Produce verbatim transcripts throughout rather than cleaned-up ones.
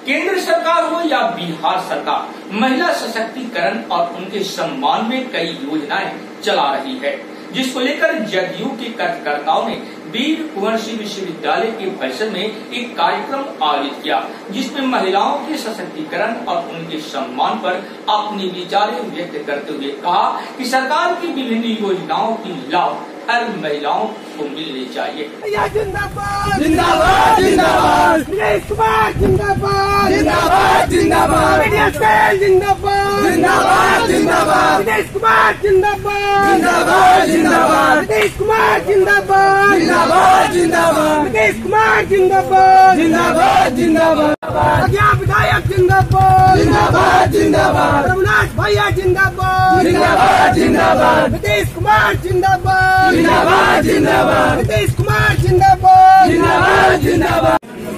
केंद्र सरकार हो या बिहार सरकार, महिला सशक्तिकरण और उनके सम्मान में कई योजनाएं चला रही है, जिसको लेकर जदयू के कार्यकर्ताओं ने वीर कुंवर सिंह विश्वविद्यालय के परिसर में एक कार्यक्रम आयोजित किया, जिसमें महिलाओं के सशक्तिकरण और उनके सम्मान पर अपने विचारें व्यक्त करते हुए कहा कि सरकार की विभिन्न योजनाओं की लाभ हर महिलाओं को मिलनी चाहिए। जिंदाबाद जिंदाबाद जिंदाबाद जिंदाबाद जिंदाबाद जिंदाबाद जिंदाबाद जिंदाबाद जिंदाबाद जिंदाबाद नीतीश कुमार जिंदाबाद जिंदाबाद जिंदाबाद नीतीश कुमार जिंदाबाद जिंदाबाद जिंदाबाद नीतीश कुमार जिंदाबाद जिंदाबाद जिंदाबाद अज्ञा विधायक जिंदाबाद जिंदाबाद जिंदाबाद रघुनाथ भैया जिंदाबाद जिंदाबाद जिंदाबाद नीतीश कुमार जिंदाबाद जिंदाबाद जिंदाबाद नीतीश कुमार जिंदाबाद जिंदाबाद जिंदाबाद।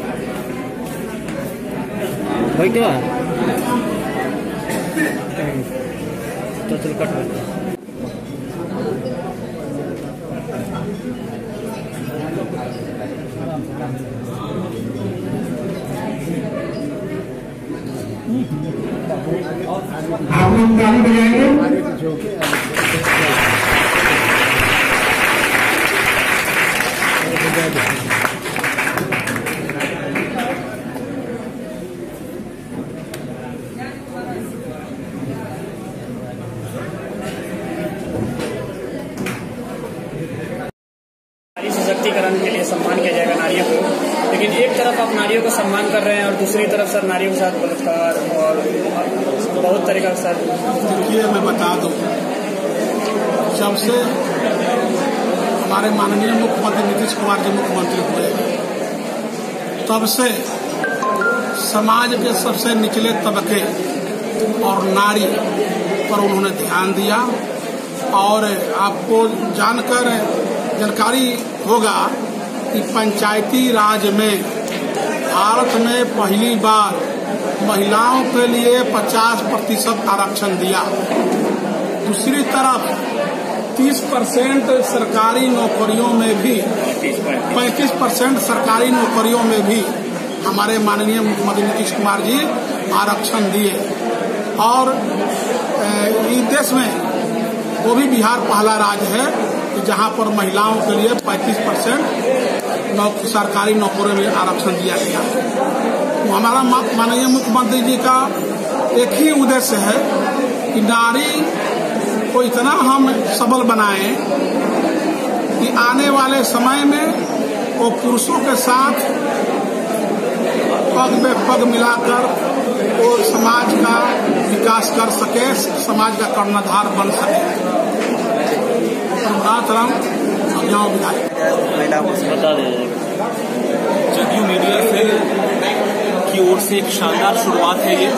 भाई क्या तो चल कट आप लोग गाड़ी बजाएंगे। सशक्तिकरण के लिए सम्मान किया जाएगा नारियों को, लेकिन एक तरफ आप नारियों को सम्मान कर रहे हैं और दूसरी तरफ सर नारियों के साथ बलात्कार और बहुत तरीका का सर। देखिए मैं बता दूं, जब से हमारे माननीय मुख्यमंत्री नीतीश कुमार जी मुख्यमंत्री हुए, तब से समाज के सबसे निचले तबके और नारी पर उन्होंने ध्यान दिया। और आपको जानकर जानकारी होगा कि पंचायती राज में भारत में पहली बार महिलाओं के लिए पचास प्रतिशत आरक्षण दिया। दूसरी तरफ तीस परसेंट सरकारी नौकरियों में भी पैंतीस परसेंट सरकारी नौकरियों में भी हमारे माननीय मुख्यमंत्री नीतीश कुमार जी आरक्षण दिए। और इस देश में वो भी बिहार पहला राज्य है कि जहां पर महिलाओं के लिए पैंतीस परसेंट सरकारी नौकरियों में आरक्षण दिया गया। तो हमारा माननीय मुख्यमंत्री जी का एक ही उद्देश्य है कि नारी को इतना हम सबल बनाएं कि आने वाले समय में वो पुरुषों के साथ पग में पग मिलाकर वो समाज का विकास कर सके, समाज का कर्णधार बन सके। जदयू मीडिया सेल की ओर से एक शानदार शुरुआत है ये।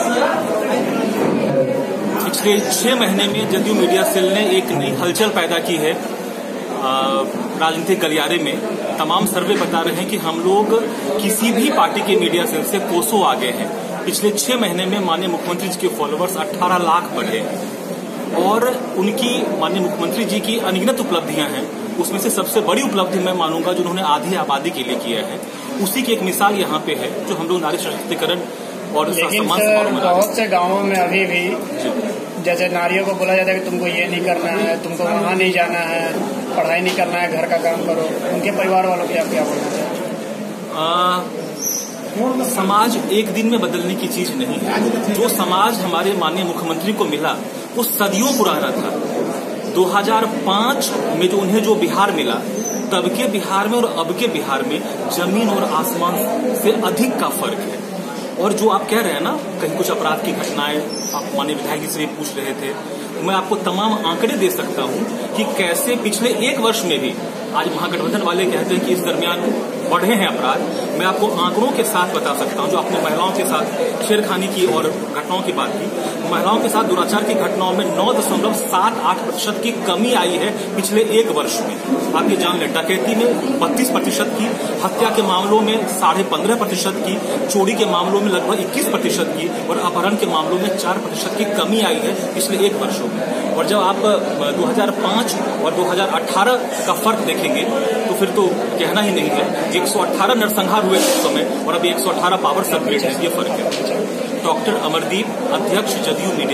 पिछले छह महीने में जदयू मीडिया सेल ने एक नई हलचल पैदा की है राजनीतिक गलियारे में। तमाम सर्वे बता रहे हैं कि हम लोग किसी भी पार्टी के मीडिया सेल से कोसों आगे हैं। पिछले छह महीने में माननीय मुख्यमंत्री जी के फॉलोअर्स अठारह लाख बढ़े और उनकी माननीय मुख्यमंत्री जी की अनगिनत उपलब्धियां हैं। उसमें से सबसे बड़ी उपलब्धि मैं मानूंगा जो उन्होंने आधी आबादी के लिए किया है, उसी की एक मिसाल यहाँ पे है जो हम लोग नारी सशक्तिकरण और सम्मान समारोह। बहुत से गाँवों में अभी भी जैसे नारियों को बोला जाता है कि तुमको ये नहीं करना है, तुमको वहाँ नहीं जाना है, पढ़ाई नहीं करना है, घर का काम करो। उनके परिवार वालों की आप क्या बोलना चाहते? समाज एक दिन में बदलने की चीज नहीं है। जो समाज हमारे माननीय मुख्यमंत्री को मिला वो सदियों पुराना था। दो हज़ार पाँच में जो उन्हें जो बिहार मिला, तब के बिहार में और अब के बिहार में जमीन और आसमान से अधिक का फर्क है। और जो आप कह रहे हैं ना, कहीं कुछ अपराध की घटनाएं आप माननीय विधायक जी से भी पूछ रहे थे, मैं आपको तमाम आंकड़े दे सकता हूं कि कैसे पिछले एक वर्ष में भी आज महागठबंधन वाले कहते हैं कि इस दरमियान बढ़े हैं अपराध। मैं आपको आंकड़ों के साथ बता सकता हूं। जो आपने महिलाओं के साथ छेड़खानी की और घटनाओं की बात की, महिलाओं के साथ दुराचार की घटनाओं में नौ दशमलव सात आठ प्रतिशत की कमी आई है पिछले एक वर्ष में। आप ये जान लें, डकैती में बत्तीस प्रतिशत की, हत्या के मामलों में साढ़े पंद्रह प्रतिशत की, चोरी के मामलों में लगभग इक्कीस प्रतिशत की और अपहरण के मामलों में चार प्रतिशत की कमी आई है पिछले एक वर्षों में। और जब आप दो हज़ार पाँच और दो हज़ार अठारह का फर्क देखेंगे तो फिर तो कहना ही नहीं है। एक सौ अठारह नरसंहार हुए उस समय और अभी एक सौ अठारह पावर सब ग्रिड है, ये फर्क है। डॉक्टर अमरदीप, अध्यक्ष जदयू मीडिया।